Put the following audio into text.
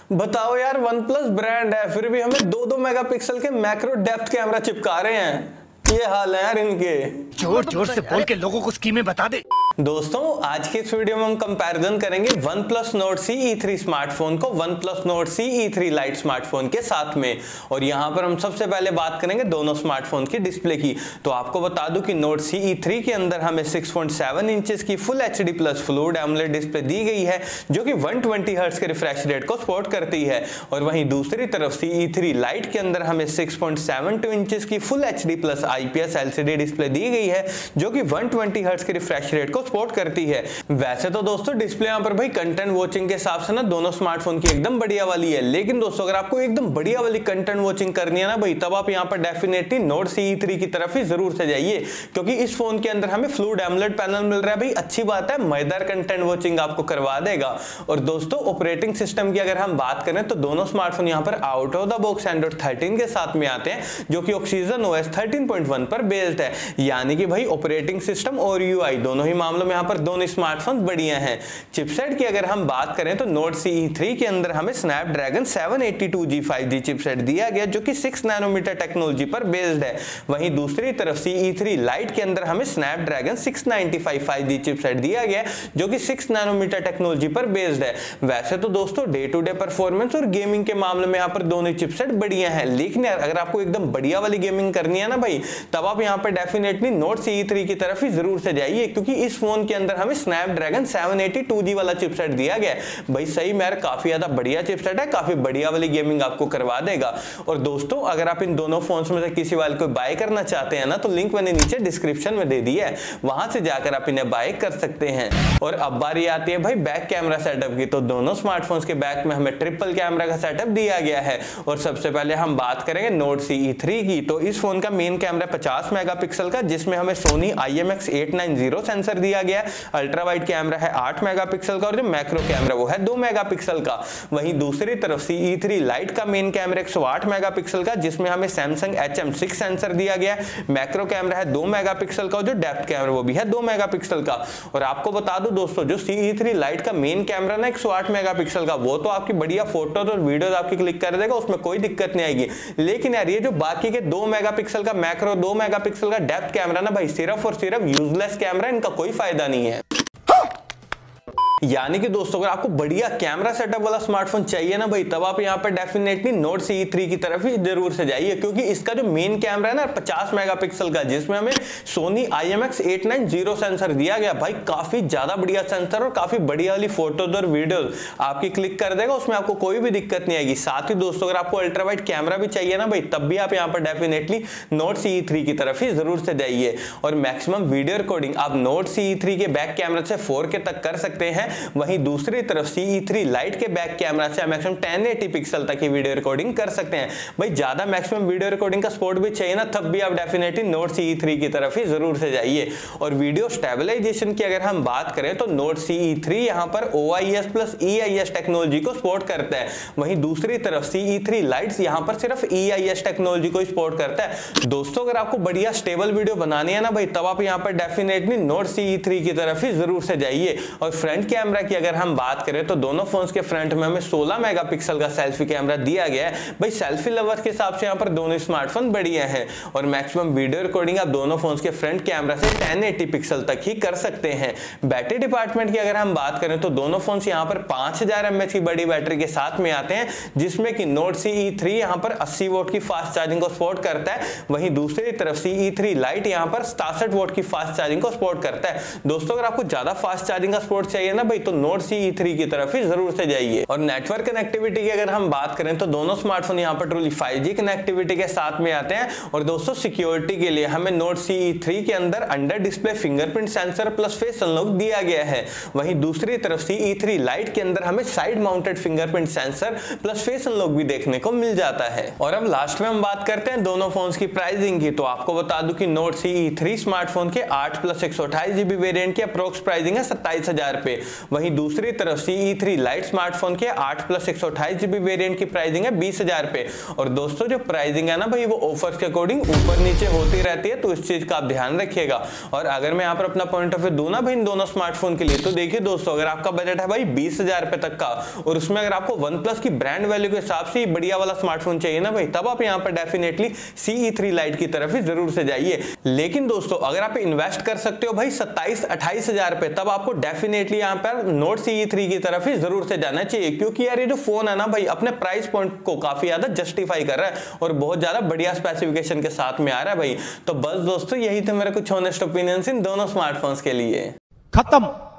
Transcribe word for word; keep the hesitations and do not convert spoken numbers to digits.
बताओ यार, one plus brand है फिर भी हमें दो दो मेगापिक्सल के मैक्रो डेप्थ कैमरा चिपका रहे हैं। ये हाल है यार इनके। जोर जोर से बोल के लोगों को स्कीमें बता दे। दोस्तों आज के इस वीडियो में हम कंपैरिजन करेंगे OnePlus Nord C E three smartphone को OnePlus Nord C E three Lite smartphone के साथ में। और यहां पर हम सबसे पहले बात करेंगे दोनों स्मार्टफोन की डिस्प्ले की। तो आपको बता दूं कि Nord C E थ्री के अंदर हमें सिक्स पॉइंट सेवन इंचेस की full H D plus fluid AMOLED display दी गई है जो कि वन ट्वेंटी हर्ट्ज के रिफ्रेश रेट को सपोर्ट करती है। और वहीं दूसरी तरफ C E थ्री Lite के अंदर हमें six point seven two inches की full H D plus I P S L C D display दी गई है जो कि वन ट्वेंटी हर्ट्ज के रिफ्रेश रेट को सपोर्ट करती है। वैसे तो दोस्तों डिस्प्ले यहाँ पर भाई कंटेंट वॉचिंग के हिसाब से ना दोनों स्मार्टफोन की एकदम बढ़िया वाली है, लेकिन दोस्तों अगर आपको एकदम बढ़िया वाली कंटेंट वॉचिंग करनी है ना भाई, तब आप यहाँ पर definitely Nord C E three की तरफ ही जरूर से जाइए, क्योंकि इस फोन के अंदर हमें फ्लूइड एमोलेड पैनल मिल रहा है। भाई अच्छी बात है, मजेदार कंटेंट वॉचिंग आपको करवा देगा। और दोस्तों ऑपरेटिंग सिस्टम की अगर हम बात करें तो दोनों स्मार्टफोन यहाँ पर out of the box Android thirteen के साथ में आते हैं जो कि oxygen O S thirteen point one पर बेस्ड है। यानी कि भाई ऑपरेटिंग सिस्टम और यू आई दोनों ही मामलों में यहाँ पर दोनों स्मार्टफोन बढ़िया हैं। चिपसेट की अगर हम बात करें तो Nord C E थ्री के अंदर हमें Snapdragon seven eighty two G five G chipset दिया गया जो कि सिक्स नैनोमीटर टेक्नोलॉजी पर बेस्ड है। वहीं दूसरी तरफ C E थ्री Lite के अंदर हमें Snapdragon six ninety five five G chipset दिया गया जो कि सिक्स नैनोमीटर टेक्नोलॉजी पर बेस्ड है। वैसे तो दोस्तों डे टू डे परफॉर्मेंस और गेमिंग के मामले में यहाँ पर दोनों चिपसेट बढ़िया है, लेकिन यार अगर आपको एकदम बढ़िया वाली गेमिंग करनी है ना भाई, तब आप यहाँ पर definitely Nord C E three की तरफ ही जरूर से जाइए, क्योंकि इस फोन के अंदर हमें Snapdragon seven eighty two G वाला चिपसेट दिया गया है। भाई सही में यार काफी ज्यादा बढ़िया चिपसेट है, काफी बढ़िया वाली गेमिंग आपको करवा देगा। और दोस्तों अगर आप इन दोनों फोन्स में से किसी वाले को बाय करना चाहते हैं ना, तो लिंक मैंने नीचे डिस्क्रिप्शन में दे दी है, वहां से जाकर आप इन्हें बाय कर सकते हैं। और अब बारी आती है भाई बैक कैमरा सेटअप की। तो दोनों स्मार्टफोन्स के बैक में हमें ट्रिपल कैमरा का सेटअप दिया गया है। और सबसे पहले हम बात करेंगे Nord C E थ्री की। तो इस फोन का मेन कैमरा पचास मेगापिक्सल का, जिसमें हमें Sony I M X eight ninety sensor दिया गया है। अल्ट्रा वाइड कैमरा है आठ मेगापिक्सल का और जो मैक्रो कैमरा वो है दो मेगापिक्सल का। वहीं दूसरी तरफ C E थ्री Lite का मेन कैमरा एक सौ आठ मेगापिक्सल का, जिसमें हमें Samsung H M six sensor दिया गया है। मैक्रो कैमरा है दो मेगापिक्सल का और जो डेप्थ कैमरा वो भी है दो मेगापिक्सल का। और आपको बता दूं दोस्तों, जो C E थ्री Lite का मेन कैमरा ना एक सौ आठ मेगापिक्सल का, वो तो आपकी बढ़िया फोटोज और वीडियोस आपकी क्लिक कर देगा, उसमें कोई दिक्कत नहीं आएगी। लेकिन यार ये जो बाकी के दो मेगापिक्सल का मैक्रो, दो मेगापिक्सल का डेप्थ कैमरा ना भाई, सिर्फ और सिर्फ यूजलेस कैमरा, इनका कोई फायदा नहीं है। यानी कि दोस्तों अगर आपको बढ़िया कैमरा सेटअप वाला स्मार्टफोन चाहिए ना भाई, तब आप यहाँ पर definitely Nord C E three की तरफ ही जरूर से जाइए, क्योंकि इसका जो मेन कैमरा है ना पचास मेगापिक्सल का, जिसमें हमें Sony I M X eight ninety sensor दिया गया। भाई काफी ज्यादा बढ़िया सेंसर और काफी बढ़िया वाली फोटोज और वीडियोज आपकी क्लिक कर देगा, उसमें आपको कोई भी दिक्कत नहीं आएगी। साथ ही दोस्तों अगर आपको अल्ट्रा वाइड कैमरा भी चाहिए ना भाई, तब भी आप यहाँ पर definitely Nord C E three की तरफ ही जरूर से जाइए। और मैक्सिमम वीडियो रिकॉर्डिंग आप Nord C E थ्री के बैक कैमरा से फोर के तक कर सकते हैं। वहीं दूसरी तरफ C E थ्री Lite के बैक कैमरा से मैक्सिमम टेन एटी पिक्सल तक की वीडियो रिकॉर्डिंग कर सकते हैं। भाई ज्यादा मैक्सिमम वीडियो रिकॉर्डिंग का सपोर्ट भी चाहिए ना, तब भी आप definitely Nord C E three की तरफ ही जरूर से जाइए। और वीडियो स्टेबलाइजेशन की अगर हम बात करें तो Nord C E थ्री यहां पर O I S plus E I S technology को सपोर्ट करता है। वहीं दूसरी तरफ C E थ्री Lite यहां पर सिर्फ E I S टेक्नोलॉजी को सपोर्ट करता है। दोस्तों अगर आपको बढ़िया स्टेबल वीडियो बनानी है ना भाई, तब आप यहां पर definitely Nord C E three की तरफ ही जरूर से जाइए। और फ्रंट कैमरा की अगर हम बात करें तो दोनों फोन्स के फ्रंट में हमें सोलह मेगापिक्सल का सेल्फी कैमरा दिया गया है। भाई सेल्फी लवर्स के हिसाब से यहाँ पर दोनों स्मार्टफोन बढ़िया हैं। और मैक्सिमम वीडियो रिकॉर्डिंग आप दोनों फोन्स के फ्रंट कैमरा से टेन एटी पिक्सल तक ही कर सकते हैं। बैटरी डिपार्टमेंट की अगर हम बात करें तो दोनों फोन्स यहाँ पर पांच हजार एम एच की बड़ी बैटरी के साथ में आते हैं, जिसमें कि Nord C E थ्री यहाँ पर अस्सी वोट की फास्ट चार्जिंग को सपोर्ट करता है। वहीं दूसरी तरफ C E थ्री Lite यहाँ पर सतासठ वोट की फास्ट चार्जिंग को सपोर्ट करता है। दोस्तों अगर आपको ज्यादा फास्ट चार्जिंग का सपोर्ट चाहिए ना भाई, तो Nord C E थ्री की तरफ ही जरूर से जाइए। और नेटवर्क कनेक्टिविटी की अगर हम बात करें तो दोनों स्मार्टफोन यहाँ पर ट्रूली फाइव जी कनेक्टिविटी के साथ में आते हैं। और दोस्तों सिक्योरिटी के लिए हमें Nord C E थ्री के अंदर under display fingerprint sensor plus face unlock दिया गया है। वहीं दूसरी तरफ C E थ्री Lite के अंदर हमें side mounted fingerprint sensor plus face unlock भी देखने को मिल जाता है। और अब लास्ट में हम बात करते हैं दोनों फोन्स की प्राइसिंग की। तो आपको बता दूं कि Nord C E three smartphone के आठ प्लस एक सौ अट्ठाईस जीबी वेरिएंट की अप्रोक्स प्राइसिंग है सत्ताईस हजार पे। वहीं दूसरी तरफ C E three lite smartphone के आठ प्लस एक सौ अट्ठाईस जीबी वेरिएंट की प्राइसिंग है बीस हजार पे। और दोस्तों जो प्राइसिंग है ना भाई वो ऑफर्स के अकॉर्डिंग ऊपर नीचे होती रहती है, तो इस चीज का आप ध्यान रखिएगा। और अगर मैं यहाँ पर अपना पॉइंट ऑफ व्यू दूं ना भाई इन दोनों स्मार्टफोन के लिए, तो देखिए दोस्तों अगर आपका बजट है भाई बीस हजार रुपए तक का और उसमें अगर आपको वन प्लस की ब्रांड वैल्यू के हिसाब से बढ़िया वाला स्मार्टफोन चाहिए ना भाई, तब आप यहाँ पर definitely C E three lite की तरफ ही जरूर से जाइए। लेकिन दोस्तों अगर आप इन्वेस्ट कर सकते हो भाई सत्ताईस अट्ठाईस हजार रुपए, तब आपको डेफिनेटली यहाँ पर नोट सी ई थ्री की तरफ ही जरूर से जाना चाहिए, क्योंकि यार ये जो फोन है ना भाई अपने प्राइस पॉइंट को काफी ज्यादा जस्टिफाई कर रहा है और बहुत ज्यादा बढ़िया स्पेसिफिकेशन के साथ में आ रहा है भाई। तो बस दोस्तों यही थे मेरे कुछ ऑनेस्ट ओपिनियंस इन दोनों स्मार्टफोन्स के लिए। खत्म।